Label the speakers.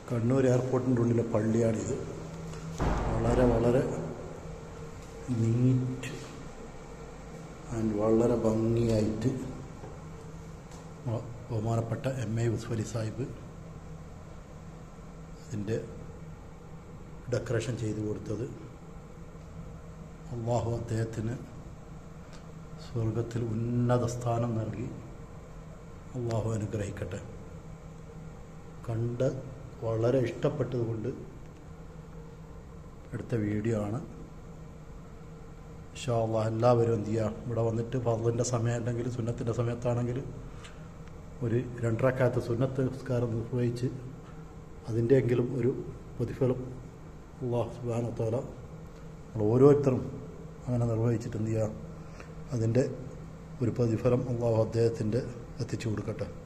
Speaker 1: കണ്ണൂർ എയർപോർട്ടിൻ്റെ ഉള്ളിലെ പള്ളിയാണിത്. വളരെ വളരെ നീറ്റ് ആൻഡ് വളരെ ഭംഗിയായിട്ട് ബഹുമാനപ്പെട്ട MA യൂസുഫ് അലി സാഹിബ് അതിൻ്റെ ഡെക്കറേഷൻ ചെയ്തു കൊടുത്തത്. അള്ളാഹു അദ്ദേഹത്തിന് സ്വർഗത്തിൽ ഉന്നത സ്ഥാനം നൽകി അള്ളാഹു അനുഗ്രഹിക്കട്ടെ. കണ്ട് വളരെ ഇഷ്ടപ്പെട്ടതുകൊണ്ട് എടുത്ത വീഡിയോ ആണ്. ഇൻഷാ അല്ലാഹ് എല്ലാവരും എന്ത് ചെയ്യുക, ഇവിടെ വന്നിട്ട് ഫർളിൻ്റെ സമയം അല്ലെങ്കിൽ സുന്നത്തിൻ്റെ സമയത്താണെങ്കിൽ ഒരു 2 റക്അത്ത് സുന്നത്ത് നിസ്കാരം നിർവഹിച്ച് അതിൻ്റെയെങ്കിലും ഒരു പ്രതിഫലം അല്ലാഹു സുബ്ഹാനഹു വ തആല നമ്മൾ ഓരോരുത്തരും അങ്ങനെ നിർവഹിച്ചിട്ട് എന്ത് ചെയ്യുക, അതിൻ്റെ ഒരു പ്രതിഫലം അല്ലാഹു അദ്ദേഹത്തിൻ്റെ എത്തിച്ചു കൊടുക്കട്ടെ.